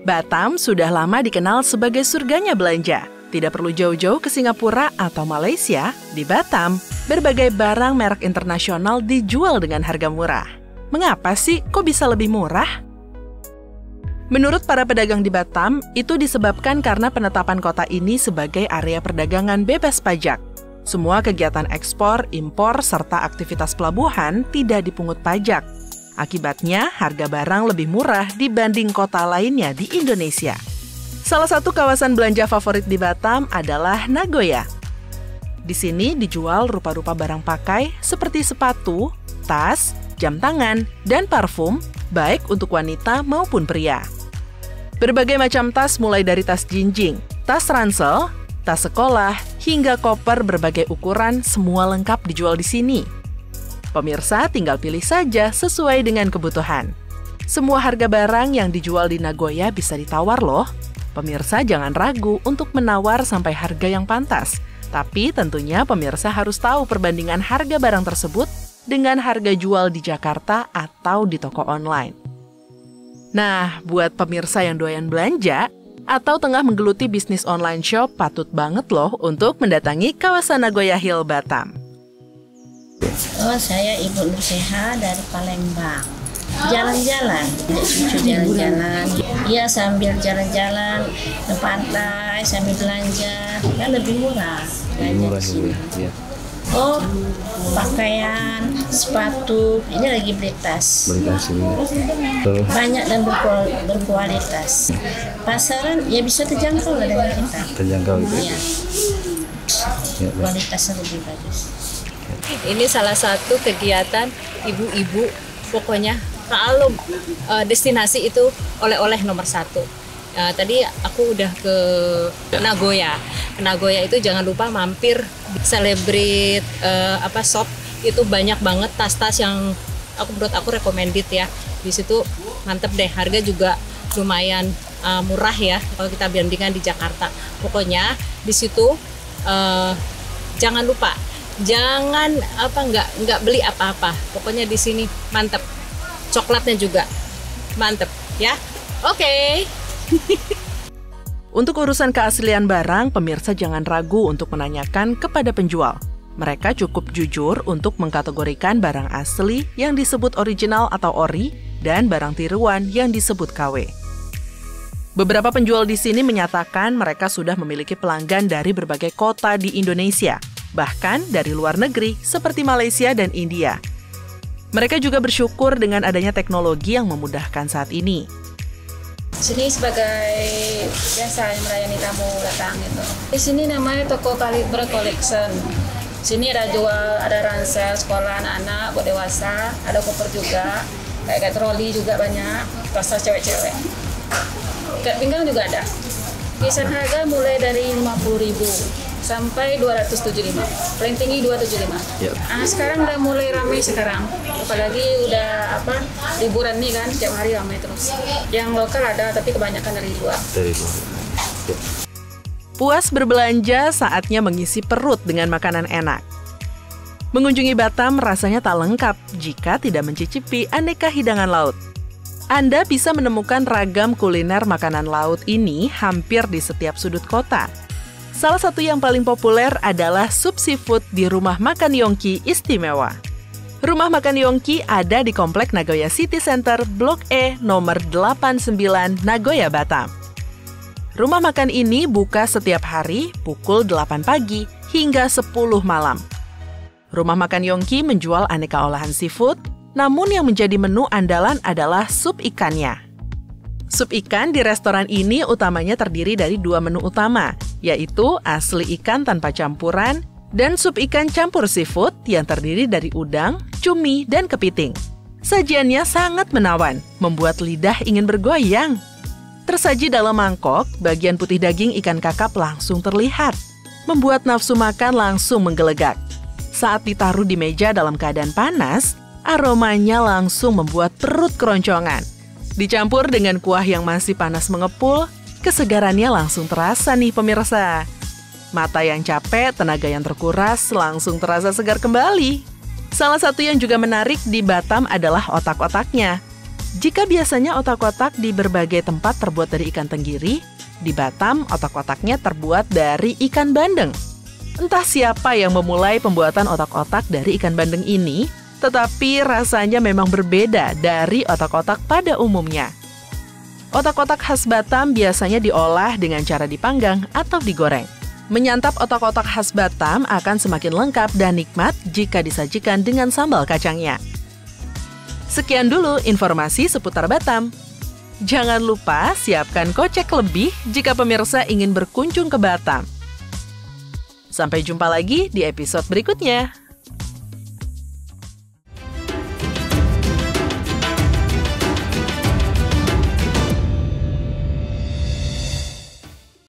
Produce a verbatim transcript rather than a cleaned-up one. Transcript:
Batam sudah lama dikenal sebagai surganya belanja. Tidak perlu jauh-jauh ke Singapura atau Malaysia, di Batam, berbagai barang merek internasional dijual dengan harga murah. Mengapa sih kok bisa lebih murah? Menurut para pedagang di Batam, itu disebabkan karena penetapan kota ini sebagai area perdagangan bebas pajak. Semua kegiatan ekspor, impor, serta aktivitas pelabuhan tidak dipungut pajak. Akibatnya, harga barang lebih murah dibanding kota lainnya di Indonesia. Salah satu kawasan belanja favorit di Batam adalah Nagoya. Di sini dijual rupa-rupa barang pakai seperti sepatu, tas, jam tangan, dan parfum, baik untuk wanita maupun pria. Berbagai macam tas mulai dari tas jinjing, tas ransel, tas sekolah, hingga koper berbagai ukuran semua lengkap dijual di sini. Pemirsa tinggal pilih saja sesuai dengan kebutuhan. Semua harga barang yang dijual di Nagoya bisa ditawar loh. Pemirsa jangan ragu untuk menawar sampai harga yang pantas. Tapi tentunya pemirsa harus tahu perbandingan harga barang tersebut dengan harga jual di Jakarta atau di toko online. Nah, buat pemirsa yang doyan belanja atau tengah menggeluti bisnis online shop, patut banget loh untuk mendatangi kawasan Nagoya Hill, Batam. Oh, saya Ibu Nurseha dari Palembang. Jalan-jalan, cucu jalan-jalan. Iya, sambil jalan-jalan ke pantai, sambil belanja, kan lebih murah. Lebih murah sih. Ya. Oh, pakaian, sepatu, ini lagi beli tas. Beli tas ini. Banyak dan berkualitas. Pasaran ya bisa terjangkau lah dengan kita. Terjangkau itu. Iya. Ya, kualitasnya lebih bagus. Ini salah satu kegiatan ibu-ibu, pokoknya kalau uh, destinasi itu oleh-oleh nomor satu. Uh, tadi aku udah ke Nagoya. Nagoya itu jangan lupa mampir Celebrate uh, apa shop, itu banyak banget tas-tas yang aku menurut aku recommended ya. Di situ mantep deh, harga juga lumayan uh, murah ya kalau kita bandingkan di Jakarta. Pokoknya di situ uh, jangan lupa, jangan apa nggak nggak beli apa-apa. Pokoknya di sini mantep. Coklatnya juga mantep ya. Oke. Okay. Untuk urusan keaslian barang, pemirsa jangan ragu untuk menanyakan kepada penjual. Mereka cukup jujur untuk mengkategorikan barang asli yang disebut original atau ori dan barang tiruan yang disebut K W. Beberapa penjual di sini menyatakan mereka sudah memiliki pelanggan dari berbagai kota di Indonesia, bahkan dari luar negeri seperti Malaysia dan India. Mereka juga bersyukur dengan adanya teknologi yang memudahkan saat ini. Sini sebagai biasa melayani tamu datang gitu. Di sini namanya toko Kaliber Collection. Sini ada jual, ada ransel sekolah anak-anak, buat dewasa, ada koper juga, kayak kayak troli juga banyak, tas cewek-cewek. Ikat pinggang juga ada. Kisaran harga mulai dari lima puluh ribu sampai dua ratus tujuh puluh lima, paling tinggi dua ratus tujuh puluh lima. Yep. Nah, sekarang udah mulai ramai sekarang, apalagi udah apa liburan nih kan, tiap hari ramai terus. Yang lokal ada, tapi kebanyakan dari luar. Dari luar. Yep. Puas berbelanja, saatnya mengisi perut dengan makanan enak. Mengunjungi Batam rasanya tak lengkap jika tidak mencicipi aneka hidangan laut. Anda bisa menemukan ragam kuliner makanan laut ini hampir di setiap sudut kota. Salah satu yang paling populer adalah sup seafood di Rumah Makan Yongki Istimewa. Rumah Makan Yongki ada di Komplek Nagoya City Center, Blok E, nomor delapan puluh sembilan, Nagoya, Batam. Rumah makan ini buka setiap hari pukul delapan pagi hingga sepuluh malam. Rumah Makan Yongki menjual aneka olahan seafood, namun yang menjadi menu andalan adalah sup ikannya. Sup ikan di restoran ini utamanya terdiri dari dua menu utama, yaitu asli ikan tanpa campuran dan sup ikan campur seafood yang terdiri dari udang, cumi, dan kepiting. Sajiannya sangat menawan, membuat lidah ingin bergoyang. Tersaji dalam mangkok, bagian putih daging ikan kakap langsung terlihat, membuat nafsu makan langsung menggelegak. Saat ditaruh di meja dalam keadaan panas, aromanya langsung membuat perut keroncongan. Dicampur dengan kuah yang masih panas mengepul, kesegarannya langsung terasa nih pemirsa. Mata yang capek, tenaga yang terkuras, langsung terasa segar kembali. Salah satu yang juga menarik di Batam adalah otak-otaknya. Jika biasanya otak-otak di berbagai tempat terbuat dari ikan tenggiri, di Batam otak-otaknya terbuat dari ikan bandeng. Entah siapa yang memulai pembuatan otak-otak dari ikan bandeng ini, tetapi rasanya memang berbeda dari otak-otak pada umumnya. Otak-otak khas Batam biasanya diolah dengan cara dipanggang atau digoreng. Menyantap otak-otak khas Batam akan semakin lengkap dan nikmat jika disajikan dengan sambal kacangnya. Sekian dulu informasi seputar Batam. Jangan lupa siapkan kocek lebih jika pemirsa ingin berkunjung ke Batam. Sampai jumpa lagi di episode berikutnya.